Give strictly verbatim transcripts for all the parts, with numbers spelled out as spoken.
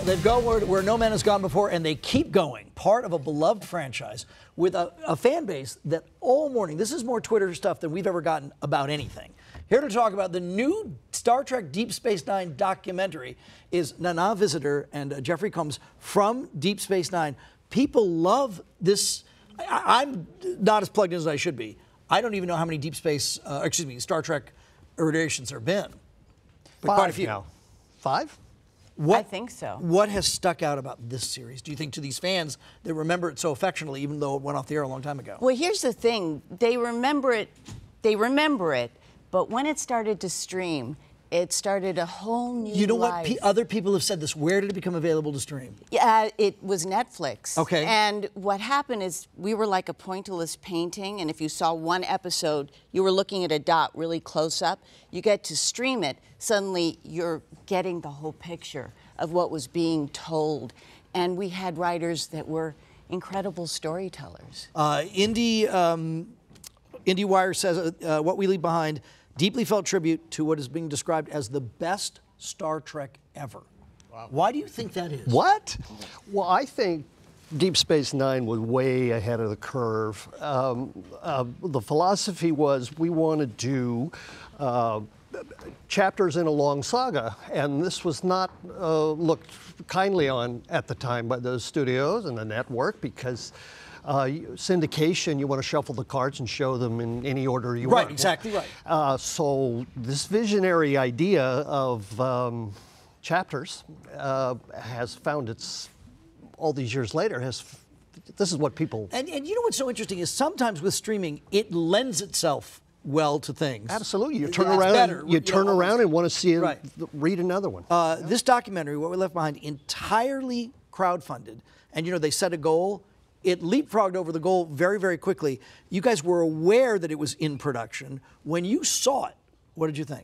they've gone where, where no man has gone before, and they keep going. Part of a beloved franchise with a, a fan base that all morning, this is more Twitter stuff than we've ever gotten about anything. Here to talk about the new Star Trek Deep Space Nine documentary is Nana Visitor and uh, Jeffrey Combs from Deep Space Nine. People love this. I, I'm not as plugged in as I should be. I don't even know how many Deep Space, uh, excuse me, Star Trek iterations there have been. But Five quite a few. Now. Five? What, I think so. What has stuck out about this series, do you think, to these fans that remember it so affectionately, even though it went off the air a long time ago? Well, here's the thing. They remember it, they remember it, but when it started to stream, it started a whole new You know life. what? P other people have said this. Where did it become available to stream? Yeah, it was Netflix. Okay. And what happened is we were like a pointillist painting, and if you saw one episode, you were looking at a dot really close up. You get to stream it, suddenly you're getting the whole picture of what was being told. And we had writers that were incredible storytellers. Uh, Indie, um, IndieWire says, uh, What We Leave Behind, deeply felt tribute to what is being described as the best Star Trek ever. Wow. Why do you think that is? What? Well, I think Deep Space Nine was way ahead of the curve. Um, uh, the philosophy was we want to do uh, chapters in a long saga, and this was not uh, looked kindly on at the time by those studios and the network because Uh, syndication, you want to shuffle the cards and show them in any order you right, want. Right, exactly right. Uh, so this visionary idea of um, chapters uh, has found its, all these years later, has, this is what people... And, and you know what's so interesting is sometimes with streaming, it lends itself well to things. Absolutely. You turn That's around, better, and, you, you turn know, around and want to see, right. read another one. Uh, this documentary, What We Left Behind, entirely crowdfunded. And you know, they set a goal. It leapfrogged over the goal very, very quickly. You guys were aware that it was in production. When you saw it, what did you think?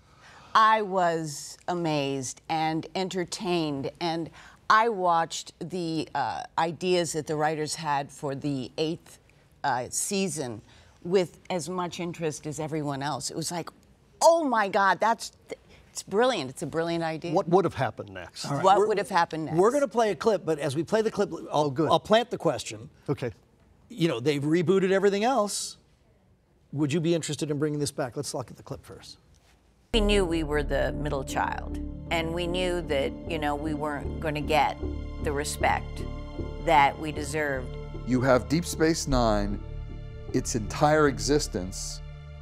I was amazed and entertained, and I watched the uh, ideas that the writers had for the eighth uh, season with as much interest as everyone else. It was like, oh my God, that's... Th It's brilliant. It's a brilliant idea. What would have happened next? Right. What we're, would have happened next? We're going to play a clip, but as we play the clip, I'll, oh, good. I'll plant the question. Okay. You know, they've rebooted everything else. Would you be interested in bringing this back? Let's look at the clip first. We knew we were the middle child, and we knew that, you know, we weren't going to get the respect that we deserved. You have Deep Space Nine, its entire existence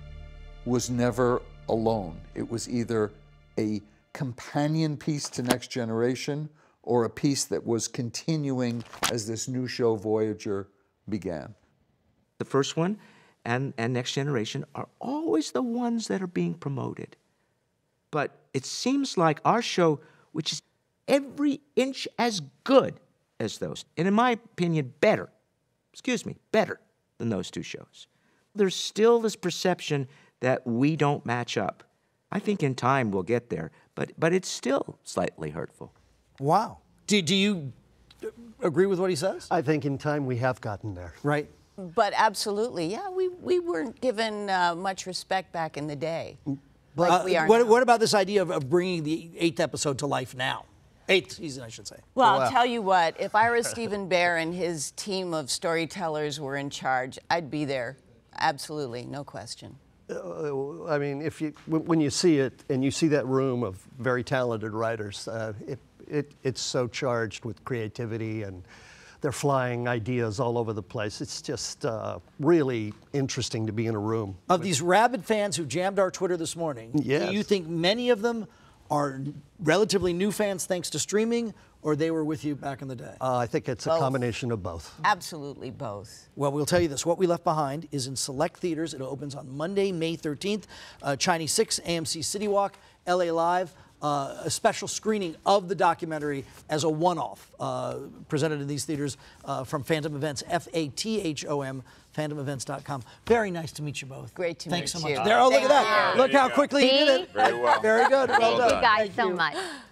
was never alone. It was either a companion piece to Next Generation or a piece that was continuing as this new show Voyager began. The first one and, and Next Generation are always the ones that are being promoted. But it seems like our show, which is every inch as good as those, and in my opinion, better, excuse me, better than those two shows. There's still this perception that we don't match up. I think in time we'll get there, but but it's still slightly hurtful. Wow. Do, do you agree with what he says? I think in time we have gotten there. Right. But absolutely, yeah, we, we weren't given uh, much respect back in the day. Like uh, we are what, now. what about this idea of, of bringing the eighth episode to life now? Eighth season, I should say. Well, Oh, I'll wow. tell you what, if Ira Stephen Bear and his team of storytellers were in charge, I'd be there. Absolutely, no question. Uh, I mean, if you when you see it and you see that room of very talented writers, uh, it, it it's so charged with creativity and they're flying ideas all over the place. It's just uh, really interesting to be in a room. Of these rabid fans who jammed our Twitter this morning, yes. do you think many of them are relatively new fans thanks to streaming, or they were with you back in the day? Uh, I think it's a Both. combination of both. Absolutely both. Well, we'll tell you this. What We Left Behind is in select theaters. It opens on Monday, May thirteenth. Uh, Chinese six, A M C City Walk, L A Live. Uh, a special screening of the documentary as a one-off, uh, presented in these theaters uh, from Phantom Events, F A T H O M, phantom events dot com. Very nice to meet you both. Great to Thanks meet so you. much. There, oh, look at that. you. Look how quickly you did it. Very well. Very good. Well Well done. done. Thank you guys Thank so you. much.